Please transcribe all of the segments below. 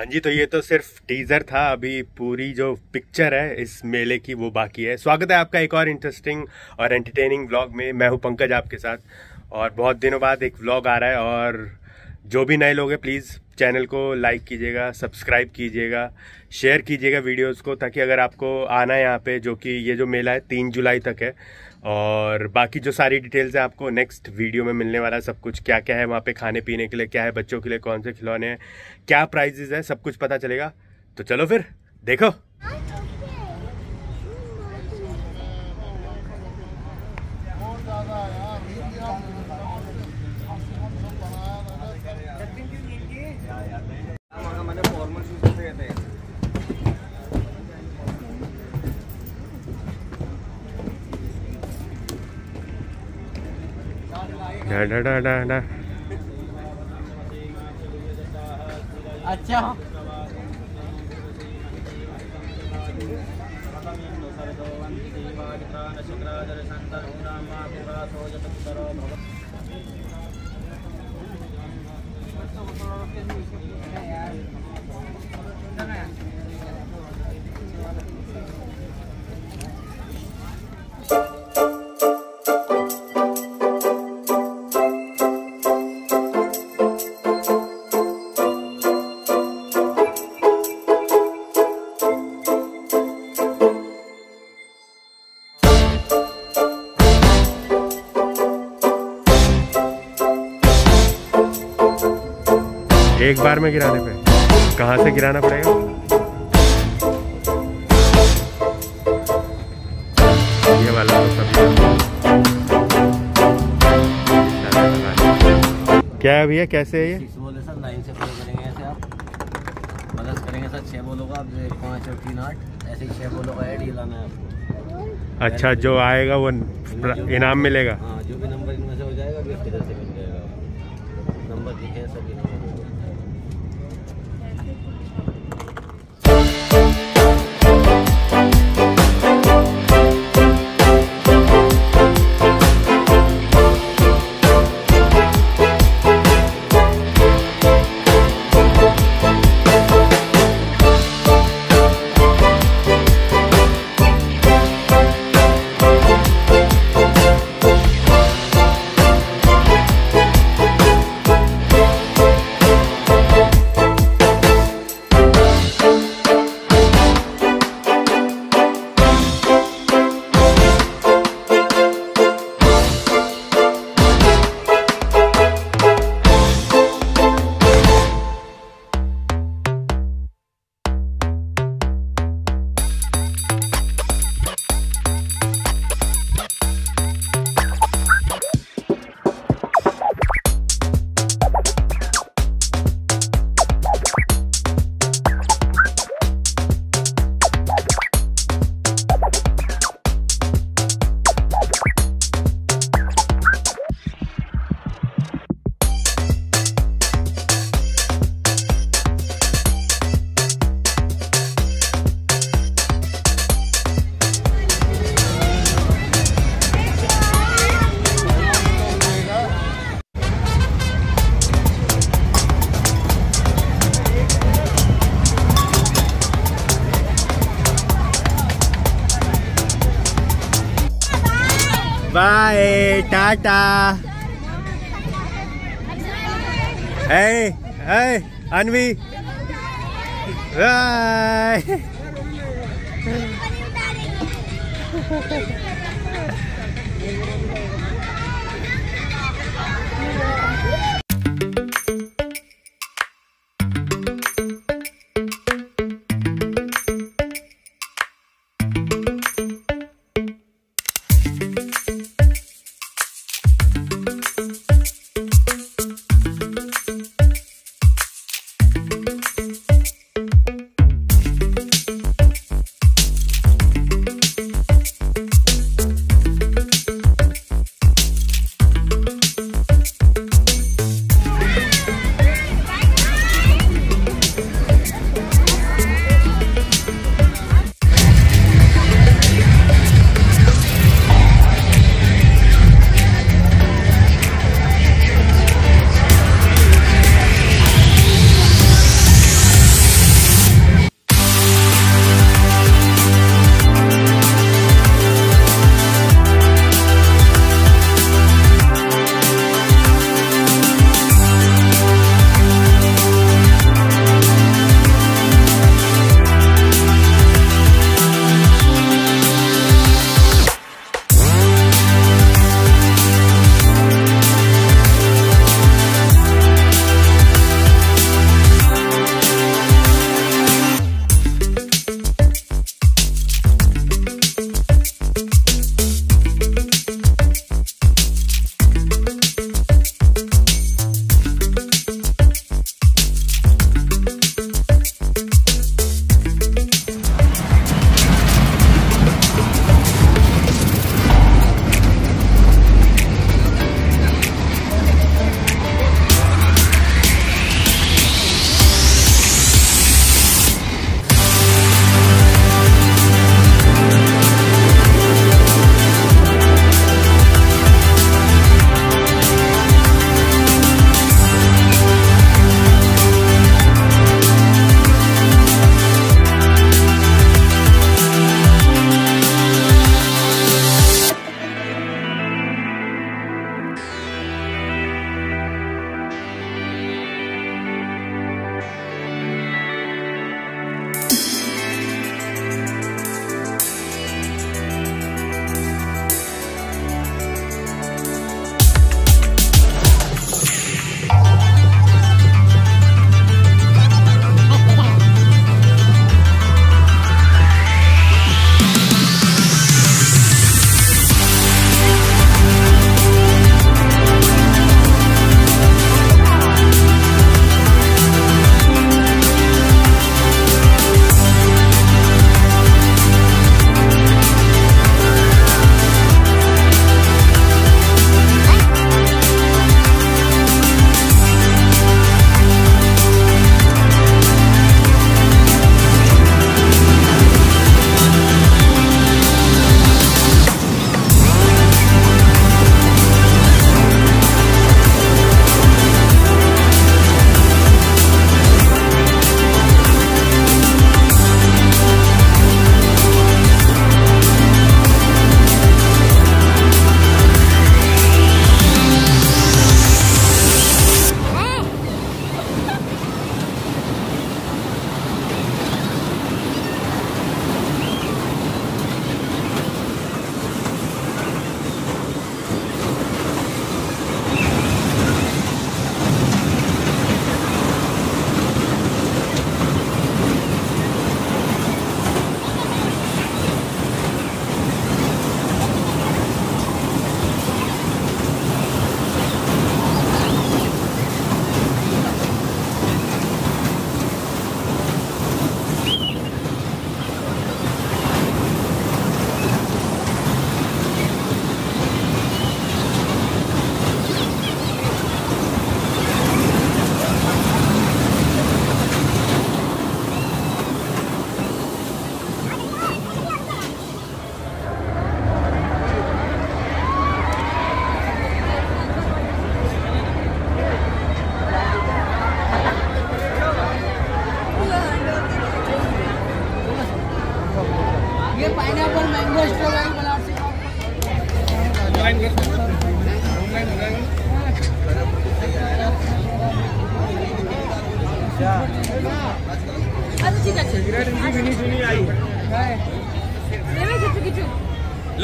जी, तो ये तो सिर्फ टीजर था। अभी पूरी जो पिक्चर है इस मेले की वो बाकी है। स्वागत है आपका एक और इंटरेस्टिंग और एंटरटेनिंग व्लॉग में। मैं हूं पंकज आपके साथ, और बहुत दिनों बाद एक व्लॉग आ रहा है। और जो भी नए लोग हैं प्लीज़ चैनल को लाइक कीजिएगा, सब्सक्राइब कीजिएगा, शेयर कीजिएगा वीडियोस को, ताकि अगर आपको आना है यहाँ पे, जो कि ये जो मेला है 3 जुलाई तक है, और बाकी जो सारी डिटेल्स है आपको नेक्स्ट वीडियो में मिलने वाला है। सब कुछ क्या क्या है वहाँ पे, खाने पीने के लिए क्या है, बच्चों के लिए कौन से खिलौने हैं, क्या प्राइजेस है, सब कुछ पता चलेगा। तो चलो फिर देखो। डा डा डा डा डा। अच्छा एक बार में गिराने पे कहाँ से गिराना पड़ेगा? ये वाला तो सब क्या है भैया, कैसे है ये? 6 बोले सर, 9 से फॉलो करेंगे ऐसे आप मदद करेंगे सर। 6 बोलो का आप 5 और 3 8 ऐसे ही 6 बोलो का ऐड ही लाना है आपको। अच्छा, जो आएगा वो इनाम मिलेगा। हाँ, जो भी नंबर इनमें से हो जाएगा गिफ्ट इधर से मिल जाएगा। नंबर लिखे हैं सभी number. Bye tata. Hey Anvi, bye.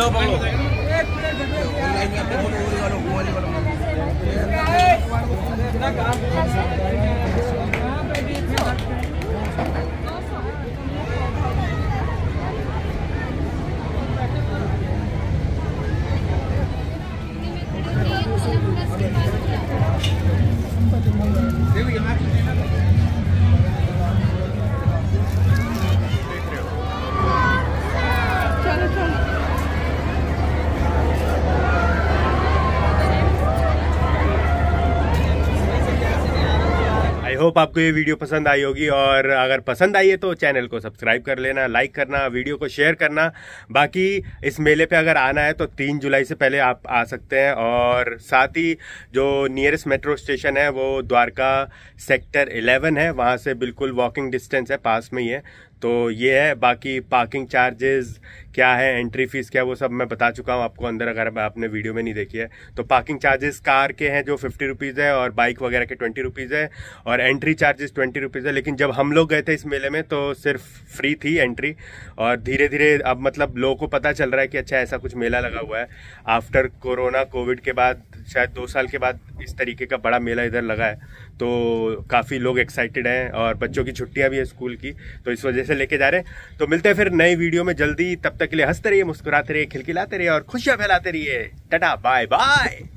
I hope आपको ये वीडियो पसंद आई होगी, और अगर पसंद आई है तो चैनल को सब्सक्राइब कर लेना, लाइक करना, वीडियो को शेयर करना। बाकी इस मेले पे अगर आना है तो 3 जुलाई से पहले आप आ सकते हैं, और साथ ही जो नियरेस्ट मेट्रो स्टेशन है वो द्वारका सेक्टर 11 है, वहाँ से बिल्कुल वॉकिंग डिस्टेंस है, पास में ही है। तो ये है। बाकी पार्किंग चार्जेस क्या है, एंट्री फीस क्या है, वो सब मैं बता चुका हूँ आपको अंदर, अगर आपने वीडियो में नहीं देखी है तो। पार्किंग चार्जेस कार के हैं जो 50 रुपीज़ है, और बाइक वगैरह के 20 रुपीज़ है, और एंट्री चार्जेस 20 रुपीज़ है। लेकिन जब हम लोग गए थे इस मेले में तो सिर्फ फ्री थी एंट्री, और धीरे धीरे अब मतलब लोगों को पता चल रहा है कि अच्छा ऐसा कुछ मेला लगा हुआ है। आफ्टर कोरोना कोविड के बाद शायद 2 साल के बाद इस तरीके का बड़ा मेला इधर लगा है, तो काफ़ी लोग एक्साइटेड हैं, और बच्चों की छुट्टियां भी है स्कूल की, तो इस वजह से लेके जा रहे हैं। तो मिलते हैं फिर नई वीडियो में जल्दी, तब तक के लिए हंसते रहिए, मुस्कुराते रहिए, खिलखिलाते रहिए और खुशियां फैलाते रहिए। Tata bye bye.